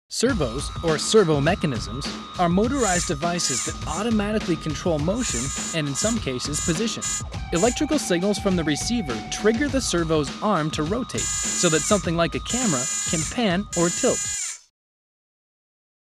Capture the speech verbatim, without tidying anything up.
Servos, or servo mechanisms, are motorized devices that automatically control motion and, in some cases, position. Electrical signals from the receiver trigger the servo's arm to rotate so that something like a camera can pan or tilt.